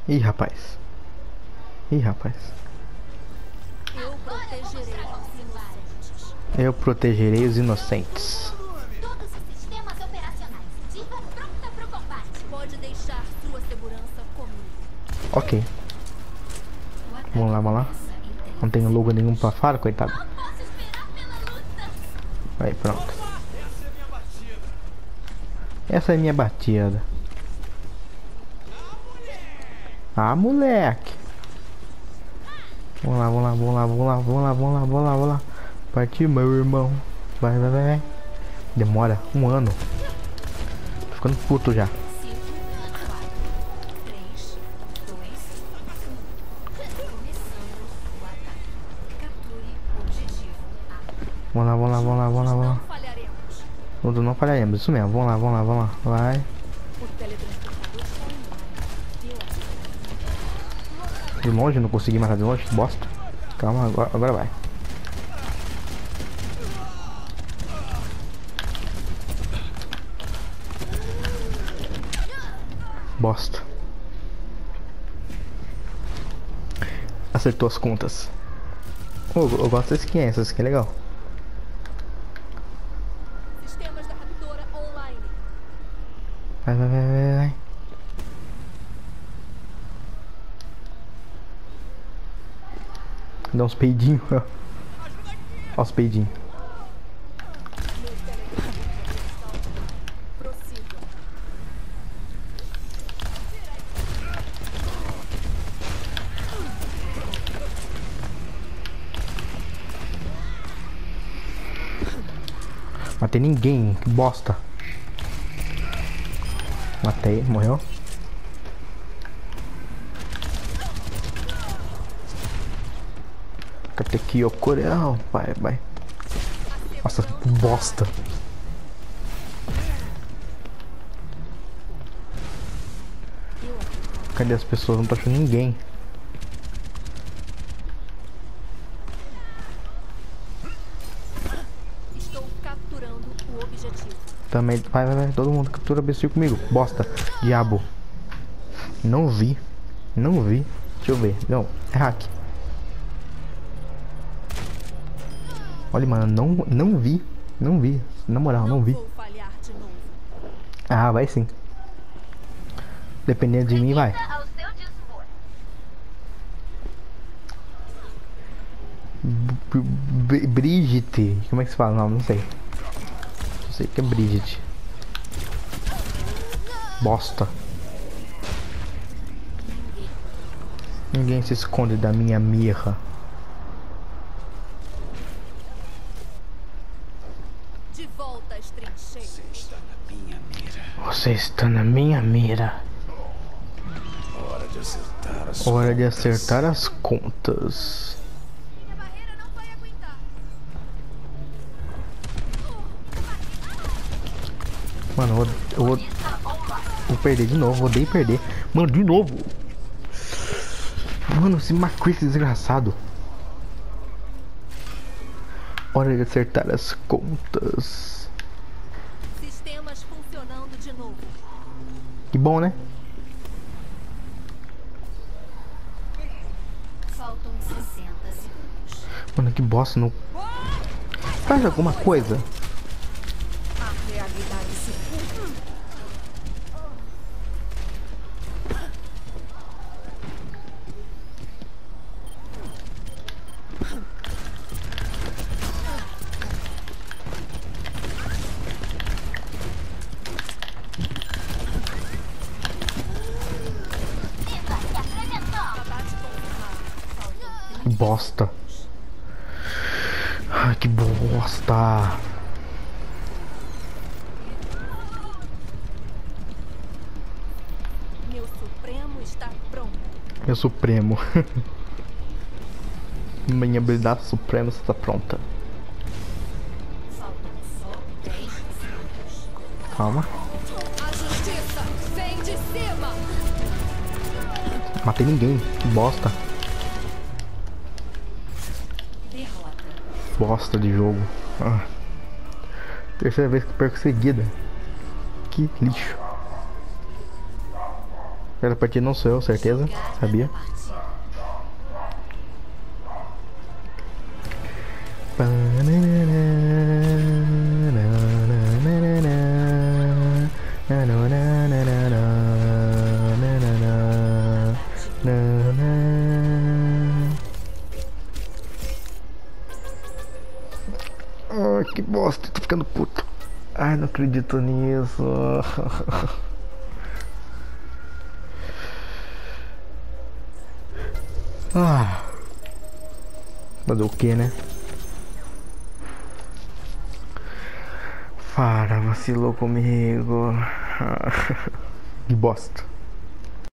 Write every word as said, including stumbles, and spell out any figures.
Ih, rapaz. Ih, rapaz. Eu protegerei os inocentes. Eu protegerei os inocentes. Todos os sistemas operacionais. Diva pronta pro combate. Pode deixar sua segurança comigo. Ok. Vamos lá, vamos lá. Não tem logo nenhum pra fora, coitado. Não posso esperar pela luta. Aí, pronto. Essa é minha batida. Ah, moleque. Vamos lá, vamos lá, vamos lá, vamos lá, vamos lá, vamos lá, vamos lá, vamos lá. Partiu, meu irmão. Vai, vai, vai, vai. Demora um ano. Tô ficando puto já. Vamos lá, vamos lá, vamos lá, vamos lá, vamos lá. Não, não falharemos, isso mesmo. Vamos lá, vamos lá, vamos lá. Vai. De longe, não consegui matar de longe, bosta. Calma, agora, agora vai. Bosta. Acertou as contas. Oh, eu gosto dessa skin, essa skin é legal. Sistemas da Raptora online. Vai, vai, vai, vai, vai. Dá uns peidinhos. Ó os peidinhos. Matei ninguém, que bosta. Matei, morreu. Cadê aqui o coreão? Vai, vai. Nossa, que bosta. Cadê as pessoas? Não tô achando ninguém. Estou capturando o objetivo. Também, vai, vai, vai. Todo mundo captura imbecil comigo. Bosta. Diabo. Não vi. Não vi. Deixa eu ver. Não, é hack. Olha, mano, não, não vi. Não vi. Na moral, não vi. Vou falhar de novo. Ah, vai sim. Dependendo de mim, vai. Ao seu dispor. B Brigitte. Como é que se fala? Não, não sei. Só sei que é Brigitte. Bosta. Ninguém se esconde da minha mirra. De volta às trincheiras. Você está na minha mira. Hora de acertar as Hora de contas. acertar as contas. Minha barreira não vai aguentar. Mano, eu, vou- eu vou, vou perder de novo. Odeio perder. Mano, de novo. Mano, esse McCree desgraçado. Hora de acertar as contas. Sistemas funcionando de novo. Que bom, né? Faltam sessenta segundos. Mano, que bosta. Não... Faz alguma coisa. A realidade se cumpre. Diva se apresentou. Abate confirmado. Que bosta. Ai, que bosta. Meu Supremo está pronto. Meu Supremo. Minha habilidade suprema está pronta. Faltam só dez segundos. Calma. A justiça vem de cima. Matei ninguém. Que bosta. Derrota. Bosta de jogo. Ah. Terceira vez que perco seguida. Que lixo. Aquela partida não sou eu, certeza. Sabia? Ai, que bosta, tô ficando puto. Ai, não acredito nisso. Ah, fazer o que, né? Para, vacilou comigo. Que bosta.